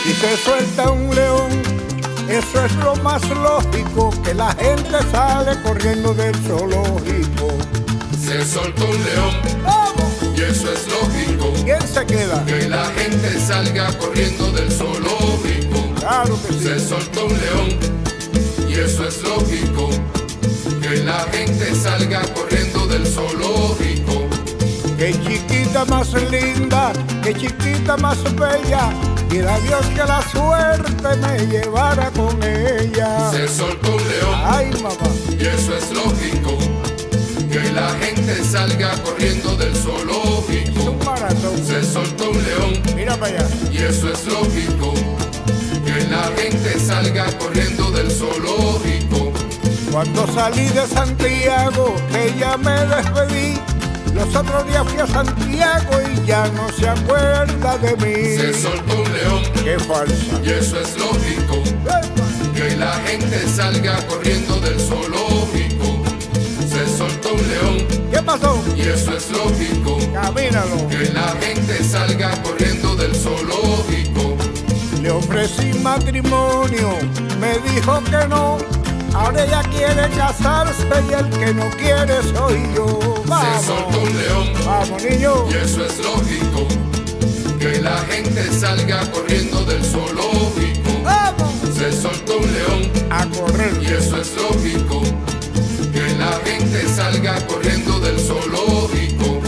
Si se suelta un león, eso es lo más lógico, que la gente sale corriendo del zoológico. Se soltó un león, ¡vamos! y eso es lógico. ¿Quién se queda? Que la gente salga corriendo del zoológico. Claro que sí. Se soltó un león, y eso es lógico. Que la gente salga corriendo del zoológico. Qué chiquita más linda, qué chiquita más bella, quiera Dios que la suerte me llevara con ella. Se soltó un león, Ay, mamá. y eso es lógico. Que la gente salga corriendo del Es zoológico. un maratón. Se soltó un león, Mira para allá. y eso es lógico. Que la gente salga corriendo del zoológico. Cuando salí de Santiago, que ya me despedí, los otros días fui a Santiago y ya no se acuerda de mí. Se soltó un león, Qué falsa. y eso es lógico. Que la gente salga corriendo del zoológico. Se soltó un león, ¿Qué pasó? y eso es lógico. Camínalo. Que la gente salga corriendo del zoológico. Le ofrecí matrimonio, me dijo que no. Ahora ella quiere casarse y el que no quiere soy yo. Se soltó Vamos, un león, vamos niño. y eso es lógico. Que la gente salga corriendo del zoológico. Vamos Se soltó un león, a correr. y eso es lógico. Que la gente salga corriendo del zoológico.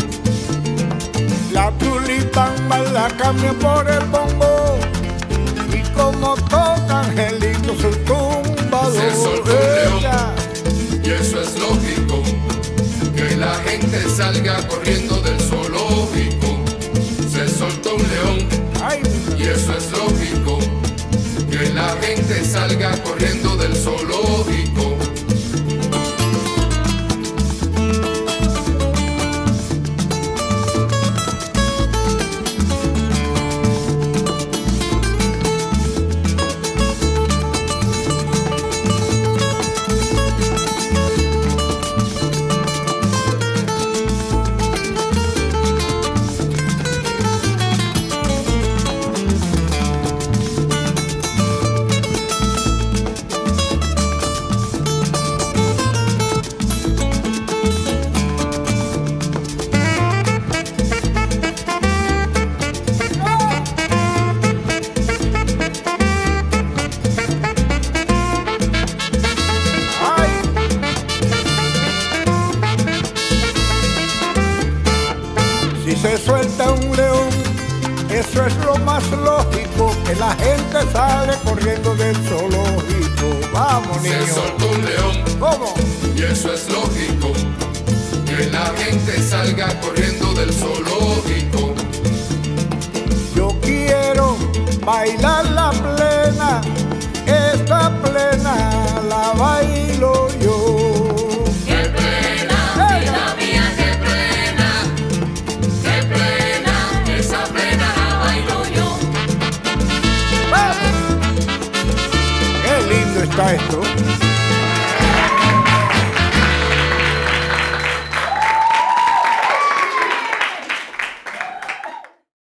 La tulipamba la cambian por el bongo y como toca Angelito su tumbador. Se soltó un león, Ella, y eso es lógico. Que la gente salga corriendo del zoológico. Se soltó un león, ay, y eso es lógico. Que la gente salga corriendo del zoológico. ay. Si se suelta un león, eso es lo más lógico, que la gente sale corriendo del zoológico. Vamos, Se niño. soltó un león, ¿Cómo? y eso es lógico. Que la gente salga corriendo del zoológico. Yo quiero bailar la plena, esta plena la bailo yo. ¡Qué plena, vida mía, qué plena! ¡Qué plena! Esa plena la bailo yo. ¡Vamos! ¡Qué lindo está esto!